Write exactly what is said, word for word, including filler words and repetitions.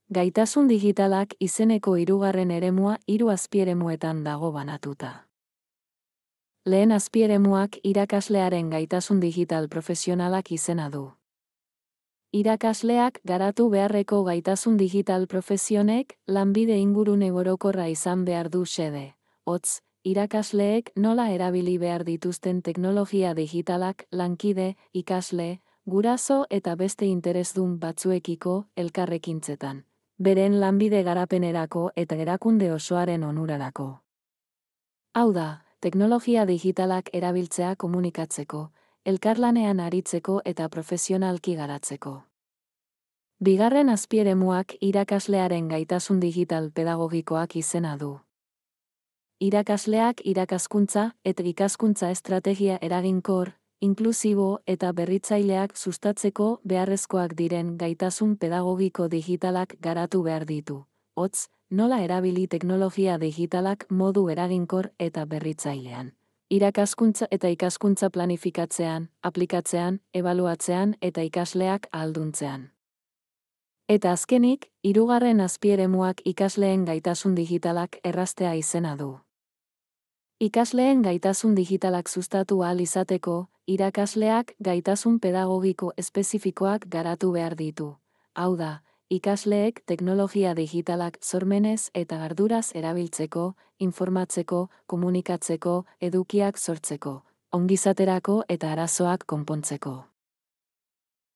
Gaitasun digitalak izeneko hirugarren eremua hiru azpieremuetan dago banatuta. Lehen azpieremuak irakaslearen gaitasun digital profesionalak izena du. Irakasleak garatu beharreko gaitasun digital profesionek lanbide ingurune orokorra izan behar du xede. Hotz, irakasleek nola erabili behar dituzten teknologia digitalak lankide, ikasle, guraso eta beste interesdun batzuekiko elkarrekintzetan. Beren lanbide garapenerako eta erakunde osoaren onurarako. Hau da, teknologia digitalak erabiltzea komunikatzeko, elkarlanean aritzeko eta profesionalki garatzeko. Bigarren azpieremuak irakaslearen gaitasun digital pedagogikoak izena du. Irakasleak irakaskuntza eta ikaskuntza estrategia eraginkor, inklusibo eta berritzaileak sustatzeko beharrezkoak diren gaitasun pedagogiko digitalak garatu behar ditu. Hotz, nola erabili teknologia digitalak modu eraginkor eta berritzailean. Irakaskuntza eta ikaskuntza planifikatzean, aplikatzean, ebaluatzean eta ikasleak ahalduntzean. Eta azkenik, hirugarren azpieremuak ikasleen gaitasun digitalak erraztea izena du. Ikasleen gaitasun digitalak sustatu ahal izateko, irakasleak gaitasun pedagogiko espezifikoak garatu behar ditu. Hau da, ikasleek teknologia digitalak sormenez eta arduraz erabiltzeko, informatzeko, komunikatzeko, edukiak sortzeko, ongizaterako eta arazoak konpontzeko.